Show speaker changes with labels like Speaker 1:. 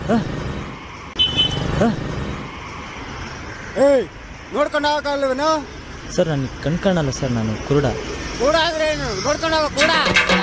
Speaker 1: ಏಯ್ ನೋಡ್ಕೊಂಡು ಹೋಗಕ್ಕಲ್ವೇನು?
Speaker 2: ಸರ್ ನನಗೆ ಕಣ್ ಕಾಣಲ್ಲ ಸರ್, ನಾನು ಕುರುಡ.
Speaker 1: ಕೂಡ ಆದ್ರೆ ಏನು ನೋಡ್ಕೊಂಡು ಹೋಗ ಕೂಡ